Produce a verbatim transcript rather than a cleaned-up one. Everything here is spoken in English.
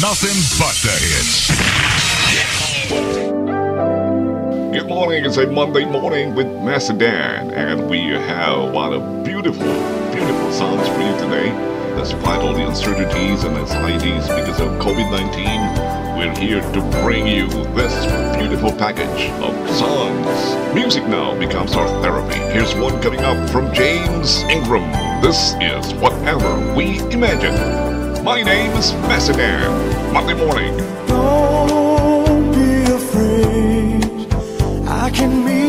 nothing but the hits. Good morning, it's a Monday morning with Master Dan, and we have a lot of beautiful, beautiful songs for you today. Despite all the uncertainties and anxieties because of COVID nineteen, we're here to bring you this beautiful package of songs. Music now becomes our therapy. Here's one coming up from James Ingram. This is Whatever We Imagine. My name is Master Dan. Monday morning. Don't be afraid. I can be